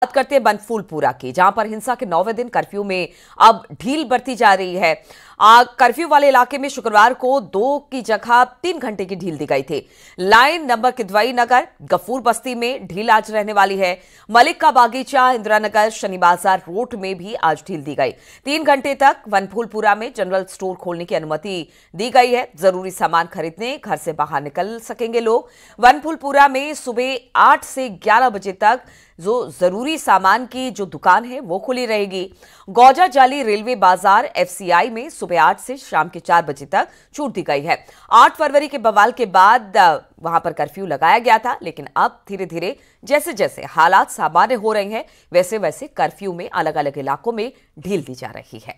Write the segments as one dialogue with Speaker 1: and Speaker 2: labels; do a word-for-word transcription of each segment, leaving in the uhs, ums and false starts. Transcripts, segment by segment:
Speaker 1: बात करते हैं बनफूलपुरा की, जहां पर हिंसा के नौवें दिन कर्फ्यू में अब ढील बरती जा रही है। कर्फ्यू वाले इलाके में शुक्रवार को दो की जगह तीन घंटे की ढील दी गई थी। लाइन नंबर किदवई नगर, गफूर बस्ती में ढील आज रहने वाली है। मलिक का बागीचा, इंदिरा नगर, शनि बाजार रोड में भी आज ढील दी गई। तीन घंटे तक बनफूलपुरा में जनरल स्टोर खोलने की अनुमति दी गई है। जरूरी सामान खरीदने घर से बाहर निकल सकेंगे लोग। बनफूलपुरा में सुबह आठ से ग्यारह बजे तक जो जरूरी सामान की जो दुकान है वो खुली रहेगी। गौजा जाली रेलवे बाजार एफसीआई में सुबह आठ से शाम के चार बजे तक छूट दी गई है। आठ फरवरी के बवाल के बाद वहां पर कर्फ्यू लगाया गया था, लेकिन अब धीरे धीरे जैसे जैसे हालात सामान्य हो रहे हैं वैसे वैसे कर्फ्यू में अलग अलग इलाकों में ढील दी जा रही है।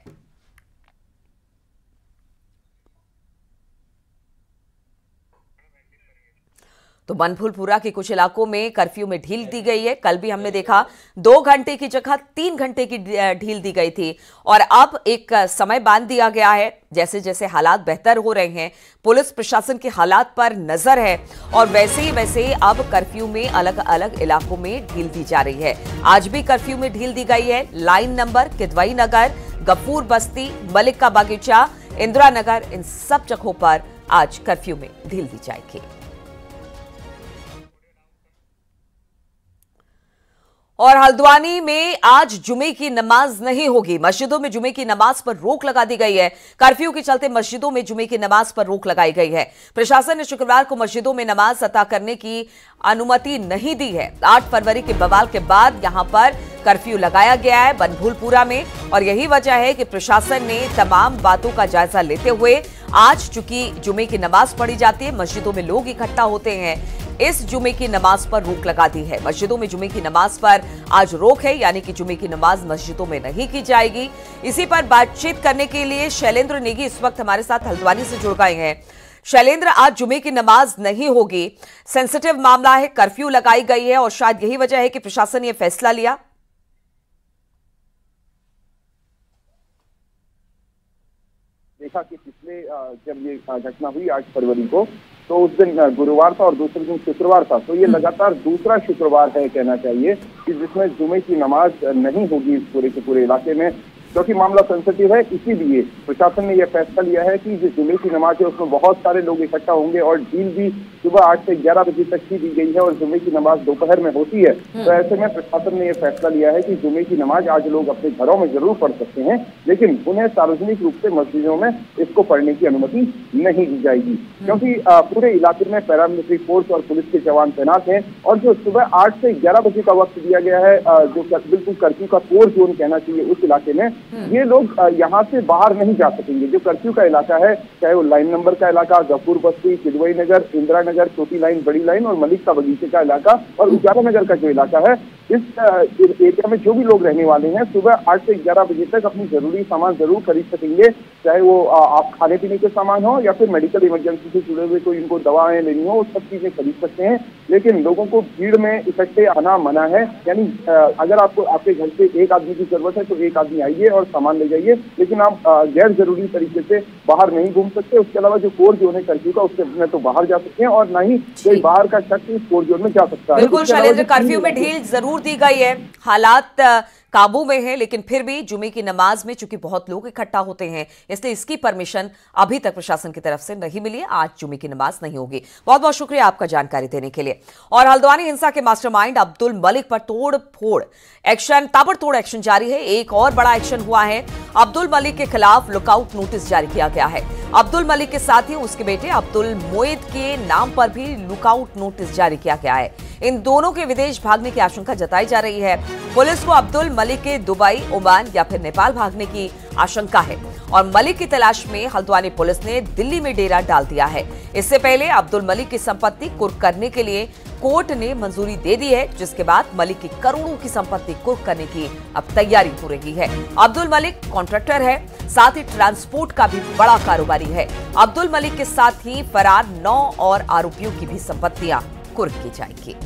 Speaker 1: तो बनफूलपुरा के कुछ इलाकों में कर्फ्यू में ढील दी गई है। कल भी हमने देखा दो घंटे की जगह तीन घंटे की ढील दी गई थी और अब एक समय बांध दिया गया है। जैसे जैसे हालात बेहतर हो रहे हैं, पुलिस प्रशासन के हालात पर नजर है और वैसे ही वैसे अब कर्फ्यू में अलग अलग इलाकों में ढील दी जा रही है। आज भी कर्फ्यू में ढील दी गई है। लाइन नंबर किदवई नगर, गफूर बस्ती, मलिक का बागीचा, इंदिरा नगर, इन सब जगहों पर आज कर्फ्यू में ढील दी जाएगी। और हल्द्वानी में आज जुमे की नमाज नहीं होगी। मस्जिदों में जुमे की नमाज पर रोक लगा दी गई है। कर्फ्यू के चलते मस्जिदों में जुमे की नमाज पर रोक लगाई गई है। प्रशासन ने शुक्रवार को मस्जिदों में नमाज अता करने की अनुमति नहीं दी है। आठ फरवरी के बवाल के बाद यहां पर कर्फ्यू लगाया गया है बनफूलपुरा में और यही वजह है कि प्रशासन ने तमाम बातों का जायजा लेते हुए आज चूंकि जुमे की नमाज पढ़ी जाती है, मस्जिदों में लोग इकट्ठा होते हैं, इस जुमे की नमाज पर रोक लगा दी है। मस्जिदों में जुमे की नमाज पर आज रोक है, यानी कि जुमे की नमाज मस्जिदों में नहीं की जाएगी। इसी पर बातचीत करने के लिए शैलेंद्र नेगी इस वक्त हमारे साथ हल्द्वानी से जुड़ गए हैं। शैलेंद्र, आज जुमे की नमाज नहीं होगी, सेंसिटिव मामला है, कर्फ्यू लगाई गई है और शायद यही वजह है कि प्रशासन ने यह फैसला लिया।
Speaker 2: देखा कि पिछले जब ये घटना हुई आठ फरवरी को, तो उस दिन गुरुवार था और दूसरे दिन शुक्रवार था। तो ये लगातार दूसरा शुक्रवार है कहना चाहिए कि जिसमें जुमे की नमाज नहीं होगी इस पूरे के पूरे इलाके में, क्योंकि मामला सेंसिटिव है। इसीलिए प्रशासन ने यह फैसला लिया है कि जो जुमे की नमाज है उसमें बहुत सारे लोग इकट्ठा होंगे और ढील भी सुबह आठ से ग्यारह बजे तक की दी गई है और जुमे की नमाज दोपहर में होती है। तो ऐसे में प्रशासन ने यह फैसला लिया है कि जुमे की नमाज आज लोग अपने घरों में जरूर पढ़ सकते हैं, लेकिन उन्हें सार्वजनिक रूप से मस्जिदों में इसको पढ़ने की अनुमति नहीं दी जाएगी, क्योंकि पूरे इलाके में पैरामिलिट्री फोर्स और पुलिस के जवान तैनात हैं। और जो सुबह आठ से ग्यारह बजे का वक्त दिया गया है, जो बिल्कुल कर्फ्यू का कोर जोन कहना चाहिए, उस इलाके में ये लोग यहाँ से बाहर नहीं जा सकेंगे। जो कर्फ्यू का इलाका है, चाहे वो लाइन नंबर का इलाका, गफूर बस्ती, किदवई नगर, इंदिरा नगर, छोटी लाइन, बड़ी लाइन और मलिक का बगीचे का इलाका और उजाला नगर का जो इलाका है, इस एरिया में जो भी लोग रहने वाले हैं सुबह आठ से ग्यारह बजे तक अपनी जरूरी सामान जरूर खरीद सकेंगे, चाहे वो आप खाने पीने के सामान हो या फिर मेडिकल इमरजेंसी से जुड़े हुए कोई इनको दवाएं लेनी हो, सब चीजें खरीद सकते हैं। लेकिन लोगों को भीड़ में इकट्ठे आना मना है, यानी अगर आपको आपके घर से एक आदमी की जरूरत है तो एक आदमी आइए और सामान ले जाइए, लेकिन आप गैर जरूरी तरीके से बाहर नहीं घूम सकते। उसके अलावा जो कोर जोन है कर्फ्यू का, उससे में तो बाहर जा सकते हैं और ना ही कोई बाहर का शख्स इस कोर जोन में जा सकता है।
Speaker 1: बिल्कुल शैलेंद्र, कर्फ्यू में ढील जरूर दी गई है, हालात काबू में है, लेकिन फिर भी जुमे की नमाज में चूंकि बहुत लोग इकट्ठा होते हैं इसलिए इसकी परमिशन अभी तक प्रशासन की तरफ से नहीं मिली है। आज जुमे की नमाज नहीं होगी। बहुत बहुत शुक्रिया आपका जानकारी देने के लिए। और हल्द्वानी हिंसा के मास्टरमाइंड अब्दुल मलिक पर तोड़ फोड़ एक्शन, ताबड़तोड़ एक्शन जारी है। एक और बड़ा एक्शन हुआ है, अब्दुल मलिक के खिलाफ लुकआउट नोटिस जारी किया गया है। अब्दुल मलिक के साथ ही उसके बेटे अब्दुल मोइद के नाम पर भी लुकआउट नोटिस जारी किया गया है। इन दोनों के विदेश भागने की आशंका जताई जा रही है। पुलिस को अब्दुल मलिक के दुबई, ओमान या फिर नेपाल भागने की आशंका है और मलिक की तलाश में हल्द्वानी पुलिस ने दिल्ली में डेरा डाल दिया है। इससे पहले अब्दुल मलिक की संपत्ति कुर्क करने के लिए कोर्ट ने मंजूरी दे दी है, जिसके बाद मलिक की करोड़ों की संपत्ति कुर्क करने की अब तैयारी हो रही है। अब्दुल मलिक कॉन्ट्रैक्टर है, साथ ही ट्रांसपोर्ट का भी बड़ा कारोबारी है। अब्दुल मलिक के साथ ही फरार नौ और आरोपियों की भी संपत्तियां कुर्क की जाएगी।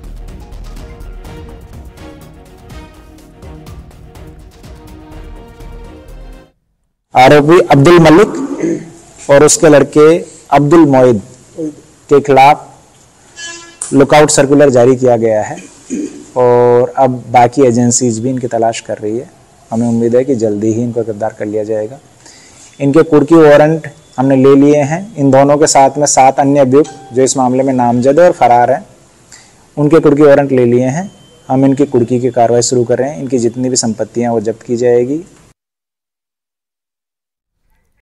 Speaker 3: आरोपी अब्दुल मलिक और उसके लड़के अब्दुल मोइद के खिलाफ लुकआउट सर्कुलर जारी किया गया है और अब बाकी एजेंसीज भी इनकी तलाश कर रही है। हमें उम्मीद है कि जल्दी ही इनको गिरफ्तार कर लिया जाएगा। इनके कुर्की वारंट हमने ले लिए हैं। इन दोनों के साथ में सात अन्य अभियुक्त जो इस मामले में नामजद और फरार हैं, उनके कुर्की वारंट ले लिए हैं। हम इनकी कुर्की की कार्रवाई शुरू कर रहे हैं। इनकी जितनी भी संपत्तियां वो जब्त की जाएगी।